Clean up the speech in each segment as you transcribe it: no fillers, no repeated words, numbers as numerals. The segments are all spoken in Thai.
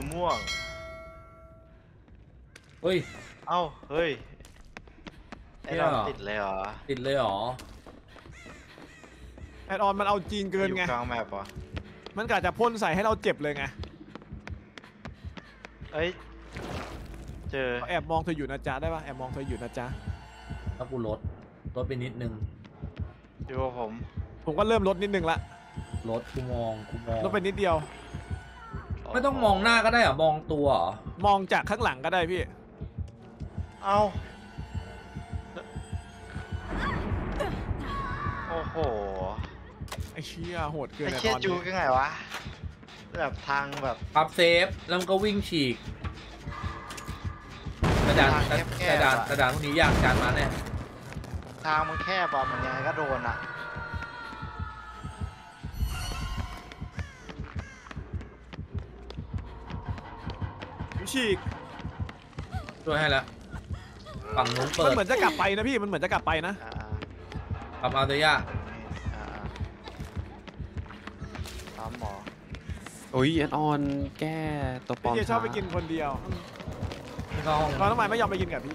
ม่วงเฮ้ยเอ้าเฮ้ยไอ้ดอนติดเลยเหรอติดเลยเหรอแอดออนมันเอาจริงเกินไงอยู่กลางแมปวะมันกะจะพ่นใส่ให้เราเจ็บเลยไงเอ้ยเจอแอบมองเธออยู่นะจ๊ะได้ปะแอบมองเธออยู่นะจ๊ะถ้ากูลดไปนิดนึงอยู่กับผมก็เริ่มลดนิดนึงละลดกูมองลดไปนิดเดียวไม่ต้องมองหน้าก็ได้เหรอมองตัวเหรอมองจากข้างหลังก็ได้พี่เอาโอ้โหไอ้เชี่ยโหดเกินไอ้เชี่ยจูยังไงวะแบบทางแบบพับเซฟแล้วมันก็วิ่งฉีกกระดานพวกนี้ยากจานมาแน่ทางมันแคบอะมันยังไงก็โดนอะฉีกช่วยให้แล้วฝั่งนู้นเปิดมันเหมือนจะกลับไปนะพี่มันเหมือนจะกลับไปนะปรับอาเตย่าถามหมอโอ้ยแอดออนแก้ตัวปลอมพี่ชอบไปกินคนเดียวตอนทำไมไม่ยอมไปกินกับพี่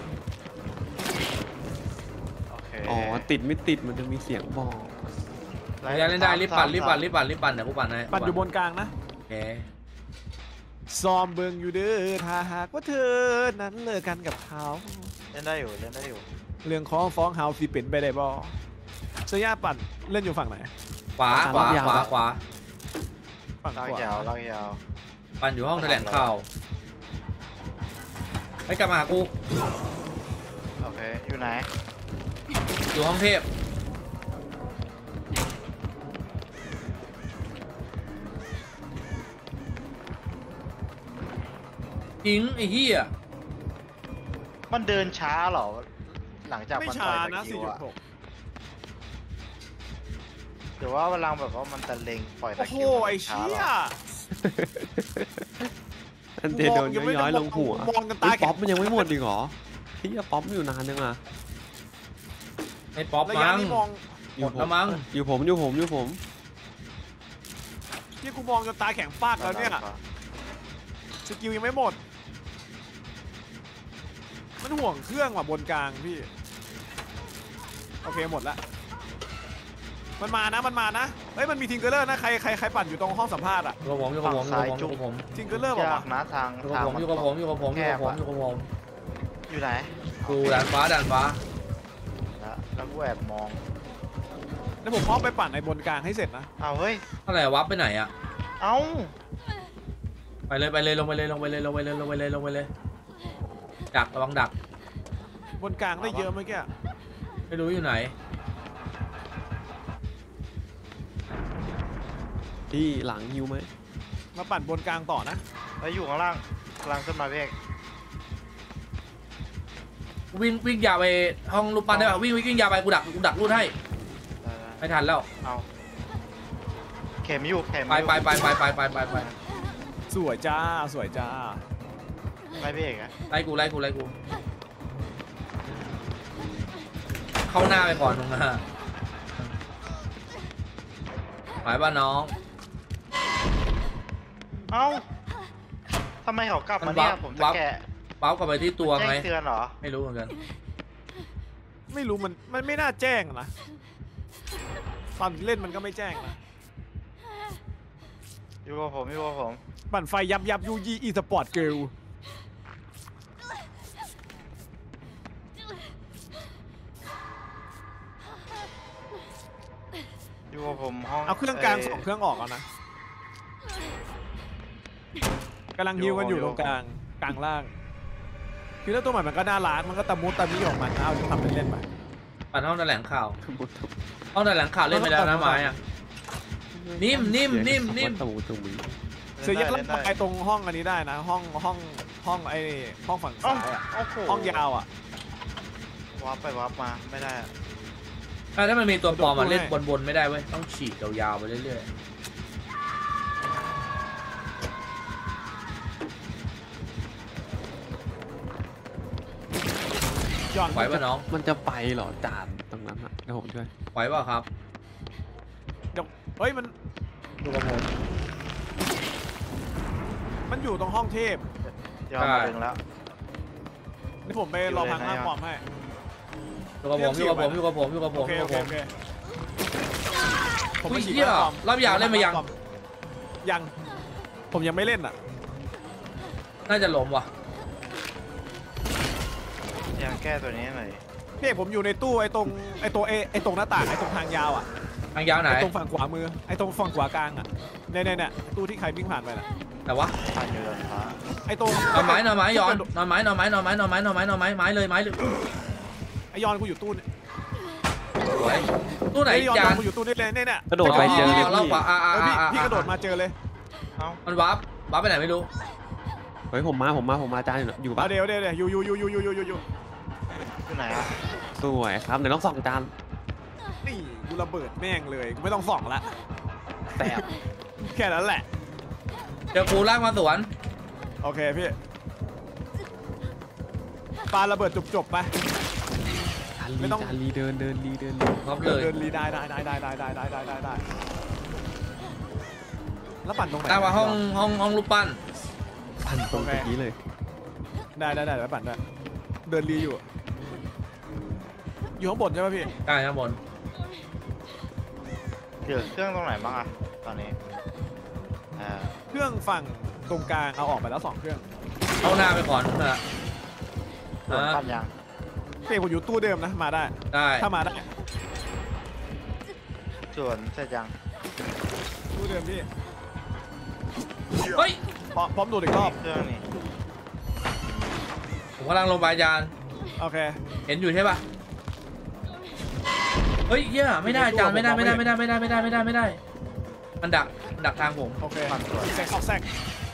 อ๋อติดไม่ติดมันจะมีเสียงบอกเล่นได้รีบปั่นเดี๋ยวกูปั่นให้ปั่นอยู่บนกลางนะโอเคซ้อมเบิงอยู่เด้อถ้าหากว่าเธอนั้นเลิกกันกับเขาเล่นได้อยู่เรื่องของฟ้องเฮาสิเป็นไปได้บ่เซียปั่นเล่นอยู่ฝั่งไหนขวาฝั่งขวาลากยาวปั่นอยู่ห้องแถลงข่าวให้กลับมาหากูโอเคอยู่ไหนอยู่ห้องเทพทิ้งไอ้เหี้ยมันเดินช้าเหรอหลังจากไม่มันช้านะ 4.6 หรือว่าเวลาแบบว่ามันตะเล็งปล่อยตะคิวโอ้โหไอ้เชี่ยอันเดโดนย้อยลงหัวป๊อปมันยังไม่หมดอีกเหรอที่ป๊อปอยู่นานยังอ่ะไอ้ป๊อปมั้งหมดแล้วมั้งอยู่ผมที่กูมองจนตาแข็งปากแล้วเนี่ยสกิลยังไม่หมดมันห่วงเครื่องว่ะบนกลางพี่โอเคหมดแล้วมันมานะเฮ้ยมันมีทิงเกอร์เลอร์นะใครปั่นอยู่ตรงห้องสัมภาษณ์อะอยู่กับผมทิงเกอร์เลอร์บอกว่านะทางอยู่กับผมอยู่ไหนกูด่านฟ้าแล้วกูแอบมองแล้วผมพร้อมไปปั่นในบนกลางให้เสร็จนะเอาเฮ้ยอะไรวับไปไหนอะเอาไปเลยลงไปเลยดักระวังดักบนกลางได้เยอะเมื่อกี้ไม่รู้อยู่ไหนที่หลังฮิวไหมมาปั่นบนกลางต่อนะแล้วอยู่ข้างล่างขึ้นมาเพ่งวิ่งยาวไปห้องรูปปั้นได้ป่ะวิ่งยาวไปกูดักรูดให้ไม่ทันแล้วเอาเข็มอยู่ไปสวยจ้าไล่พี่เอกอะไล่กูเข้าหน้าไปก่อนมึงนะหมายว่าน้องเอ้าทำไมเขากลับมาเนี่ยผมจะแกะปั๊บกลับไปที่ตัวไงเตือนเหรอไม่รู้เหมือนกันไม่รู้มันไม่น่าแจ้งนะตอนเล่นมันก็ไม่แจ้งนะอยู่กับผมปั่นไฟยับยูยีอีสปอร์ตเกิลอยู่กับผมห้องเอาเครื่องกลาง2เครื่องออกแล้วนะกำลังฮิวกันอยู่ตรงกลางล่างคือถ้าตัวใหม่มันก็น่ารักมันก็ตะมุตะมิของมันเอาทำเป็นเล่นไปปั่นห้องแถลงข่าวเล่นไปแล้วนะไม้อะนิ่มเสียยักษ์เล่นไปตรงห้องอันนี้ได้นะห้องไอ้ห้องฝั่งซ้ายอะห้องยาวอะวาร์ปไปวาร์ปมาไม่ได้ถ้ามันมีตัวปลอมมาเล่นบนไม่ได้เว้ยต้องฉีกยาวๆไปเรื่อยไหวป่ะน้องมันจะไปเหรอจานตรงนั้นอะเดี๋ยวผมช่วยไหวป่ะครับเฮ้ยมันดูกับผมมันอยู่ตรงห้องเทพยอมมาดึงแล้วนี่ผมไปรอพังหน้าปอมให้อยู่กับผมอยู่กับผมอยู่กับผมอยู่กับผโอมเคอยู่โอกับเคผมโอเคผมไปฉีดเหี้ยหน้าปอมรอบยาวเล่นมายังยังผมยังไม่เล่นอ่ะน่าจะล้มว่ะยังแก้ตัวนี้หน่อยพี่ผมอยู่ในตู้ไอ้ตรงหน้าต่างไอ้ตรงทางยาวอ่ะทางยาวไหนไอ้ตรงฝั่งขวามือไอ้ตรงฝั่งขวากลางอ่ะเนี่ยตู้ที่ใครวิ่งผ่านไปน่ะแต่ว่าผ่านอยู่บนฟ้าไอ้ตรงหน่อไม้หน่อไม้ย้อนหน่อไม้หน่อไม้หน่อไม้หน่อไม้หน่อไม้หน่อไม้ไม้เลยไม้เลยไอ้ยอนกูอยู่ตู้เนี่ยสวยตู้ไหนไอ้ยอนจานกูอยู่ตู้นี่เลยเนี่ยกระโดดไปเจอเลยรอบพี่ขวาพี่กระโดดมาเจอเลยเอ้ามันวาร์ปไปไหนไม่รู้เฮ้ยผมมาจานอยู่ปะเอาเดี๋ยวอยู่อยู่ไหนอ่ะสวยครับไหนต้องส่องจานนี่กูระเบิดแม่งเลยกูไม่ต้องส่องละแสบแค่นั้นแหละเดี๋ยวกูลากมาสวนโอเคพี่ปาระเบิดจบไป ไม่ต้องจานลีเดินครับเลยเดินรีได้แล้วปั่นตรงไหนลากมาห้องรูปปั้นพันตรงนี้เลยได้แล้วปั่นได้เดินรีอยู่ข้างบนใช่ไหมพี่ใช่ครับบนเดี๋ยวเครื่องตรงไหนบ้างอ่ะตอนนี้เครื่องฝั่งตรงกลางเอาออกไปแล้ว2เครื่องเอาหน้าไปก่อนนะส่วนปั้นยังพี่ผมอยู่ตู้เดิมนะมาได้ได้ถ้ามาได้ส่วนเสร็จยังตู้เดิมพี่เฮ้ยพร้อมดูอีกรอบเครื่องนี่ผมกำลังลงไปจานโอเคเห็นอยู่ใช่ปะเฮ้ยเหี้ยไม่ได้จานไม่ได้มันดักทางผมโอเคปั่นสวยแซกซอกแซก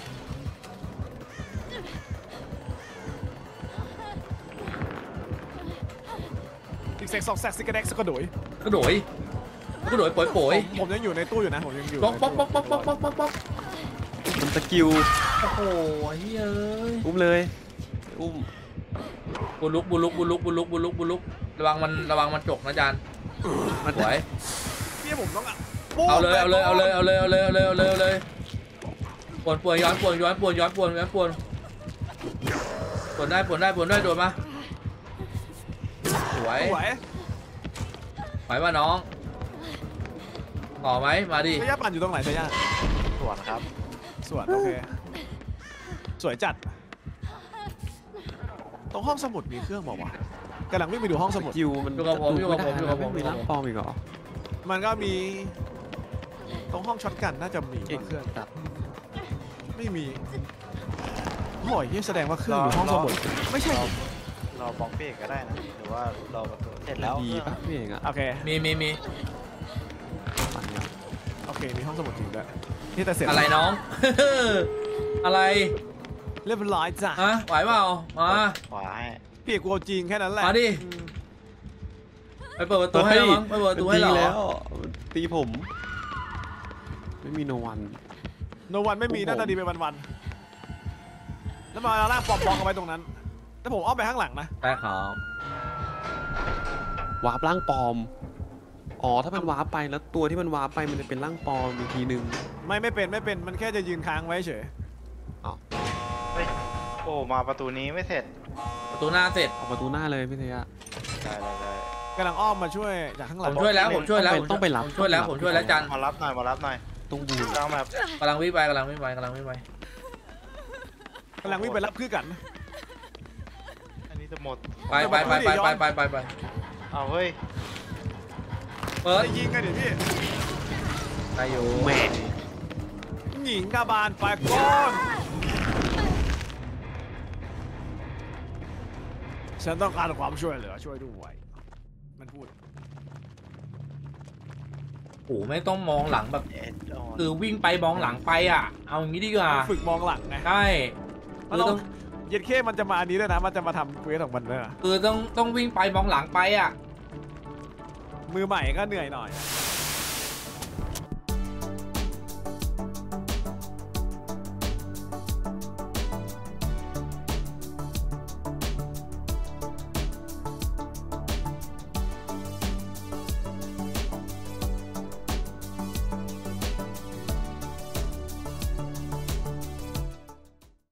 อีกแซกซอกแซกซิกกระแดกสกกระโดยกระโดดโป๋ยผมยังอยู่ในตู้อยู่นะผมยังอยู่ป๊อกมันสกิลโอ้โหเฮ้ยอุ้มเลยอุ้มบุลุกระวังมันจกนะจานมันสวยพี่ผมต้องเอาเลยป่วนย้อนป่วนได้โดนมาสวยสวยไหวป่ะน้องต่อไหมมาดิเซย่าปั่นอยู่ตรงไหนเซย่าส่วนครับสวยโอเคสวยจัดตรงห้องสมุดมีเครื่องบอกว่ากำลังวิ่งไปดูห้องสสมุดกิลมันไม่มีร่างปลอมอีกเหรอมันก็มีตรงห้องช็อตกันน่าจะมีเก่งเครื่องจัดไม่มีโอ้ยนี่แสดงว่าเครื่องอยู่ห้องสมุดไม่ใช่เราบล็อกเบรกก็ได้นะหรือว่าเราประตูเสร็จแล้วดีปะพี่เองอะโอเคมีปั่นเนี่ยโอเคมีห้องสมุดจริงด้วยนี่แต่เสร็จอะไรน้อง อะไรเรียบร้อยจ้ะฮะไหวเปล่ามาขวาให้พี่กูเอาจริงแค่นั้นแหละมาดิ ไปเปิดประตูให้แล้วมั้งไปเปิดประตูให้ตีเหรแล้อวตีผม ไม่มีโนวันโนวันไม่มีน่าจะดีไปวันๆแล้วมาลากปอมเอาไว้ตรงนั้นแล้วผมอ้อมไปข้างหลังนะได้ครับวาร์ปร่างปลอมอ๋อถ้ามันวาร์ปไปแล้วตัวที่มันวาร์ปไปมันจะเป็นร่างปลอมอีกทีนึงไม่เป็นมันแค่จะยืนค้างไว้เฉยเฮ้ยโอ้มาประตูนี้ไม่เสร็จประตูหน้าเสร็จเอาประตูหน้าเลยพี่เทียได้กำลังอ้อมมาช่วยจากข้างหลัผงมช่วยแล้วต้องไปรับผมช่วยแล้วจันมารับหน่อยต้องบูนกลางแบบกำลังวิ่งไปกำลังวิ่งไปรับคือกันอันนี้จะหมดไปเอาเฮ้ยเปิดไปยิงกันดิพี่ได้อยู่แม่หญิงกาบาลไปก่อนฉันต้องการความช่วยเหลือช่วยด้วยมันพูดโอ้ไม่ต้องมองหลังแบบเอ็ดออนคือวิ่งไปมองหลังไปอ่ะเอาอย่างนี้ดีกว่าฝึกมองหลังไงใช่มันคือต้ต้ออง งเย็ดเข้มันจะมาอันนี้ด้วยนะมันจะมาทำเควสของมันด้วยนะคือต้องวิ่งไปมองหลังไปอ่ะมือใหม่ก็เหนื่อยหน่อยใ